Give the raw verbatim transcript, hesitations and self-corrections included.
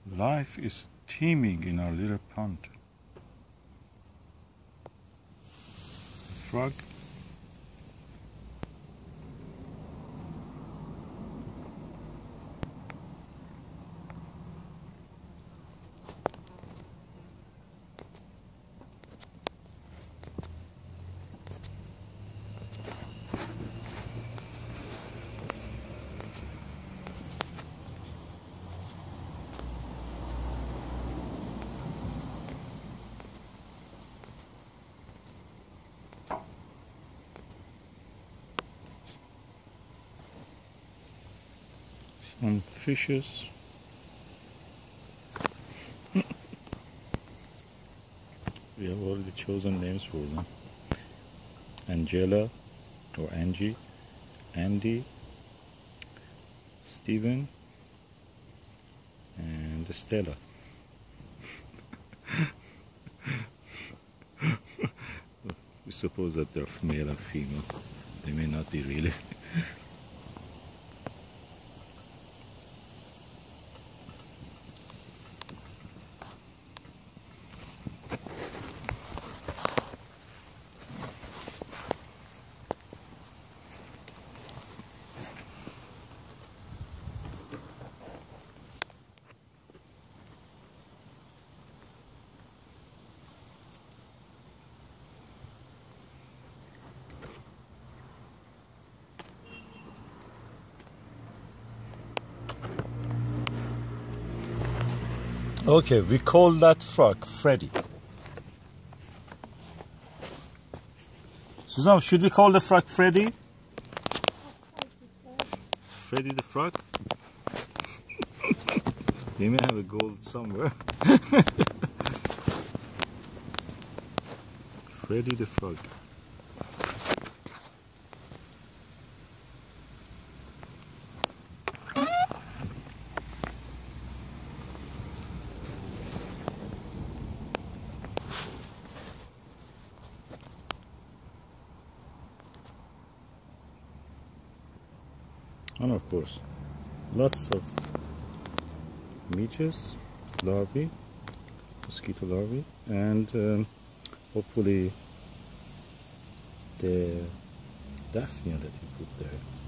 Life is teeming in our little pond. A frog. Some fishes. We have already chosen names for them. Angela or Angie, Andy, Stephen, and Stella. We suppose that they're male and female. They may not be really. Okay, we call that frog Freddy. Susan, should we call the frog Freddy? Freddy the frog? They may have a gold somewhere. Freddy the frog. And of course, lots of midges, larvae, mosquito larvae, and um, hopefully the daphnia that you put there.